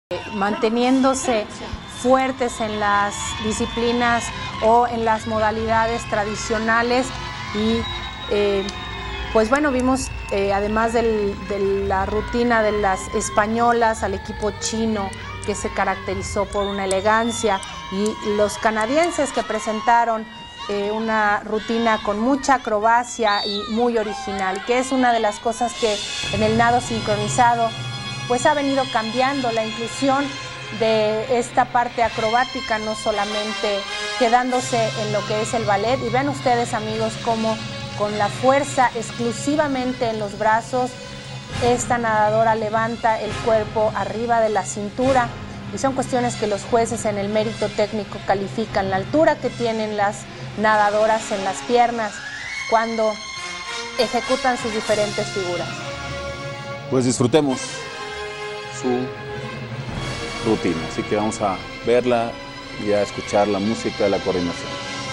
manteniéndose fuertes en las disciplinas o en las modalidades tradicionales y pues bueno, vimos además de la rutina de las españolas al equipo chino que se caracterizó por una elegancia y los canadienses que presentaron una rutina con mucha acrobacia y muy original, que es una de las cosas que en el nado sincronizado pues ha venido cambiando, la inclusión de esta parte acrobática, no solamente quedándose en lo que es el ballet. Y vean ustedes, amigos, cómo con la fuerza exclusivamente en los brazos, esta nadadora levanta el cuerpo arriba de la cintura, y son cuestiones que los jueces en el mérito técnico califican, la altura que tienen las nadadoras en las piernas cuando ejecutan sus diferentes figuras. Pues disfrutemos su rutina, así que vamos a verla y a escuchar la música de la coordinación.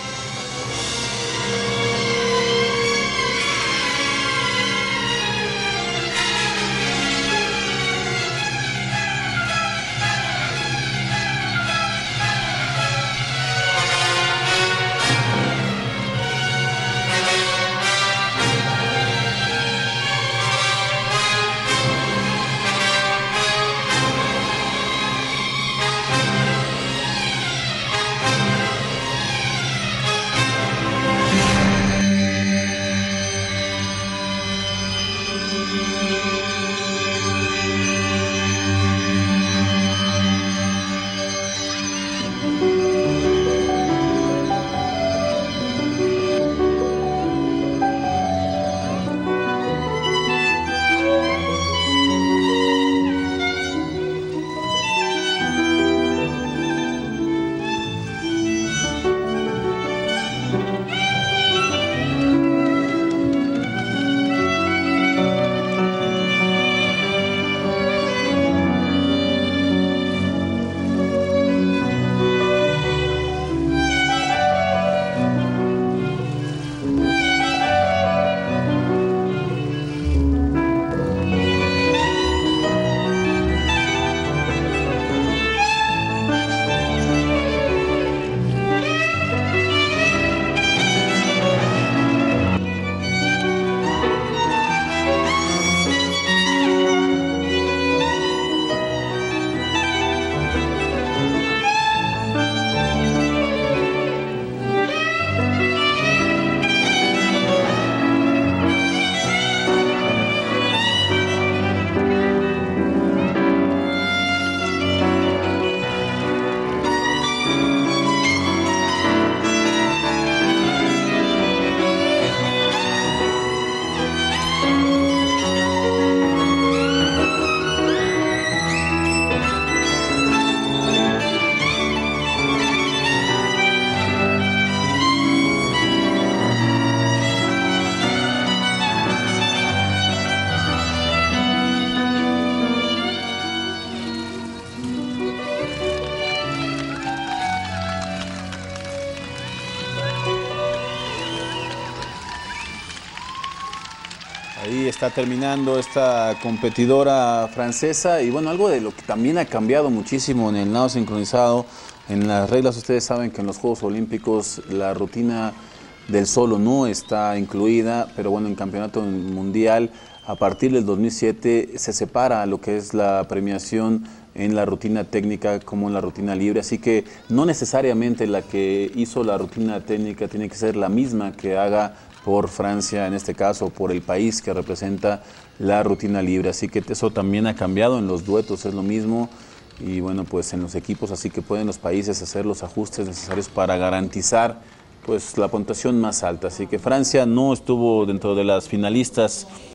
Ahí está terminando esta competidora francesa y bueno, algo de lo que también ha cambiado muchísimo en el nado sincronizado, en las reglas ustedes saben que en los Juegos Olímpicos la rutina del solo no está incluida, pero bueno, en Campeonato Mundial a partir del 2007 se separa lo que es la premiación en la rutina técnica como en la rutina libre, así que no necesariamente la que hizo la rutina técnica tiene que ser la misma que haga por Francia, en este caso, por el país que representa la rutina libre. Así que eso también ha cambiado, en los duetos es lo mismo y bueno, pues en los equipos, así que pueden los países hacer los ajustes necesarios para garantizar pues la puntuación más alta. Así que Francia no estuvo dentro de las finalistas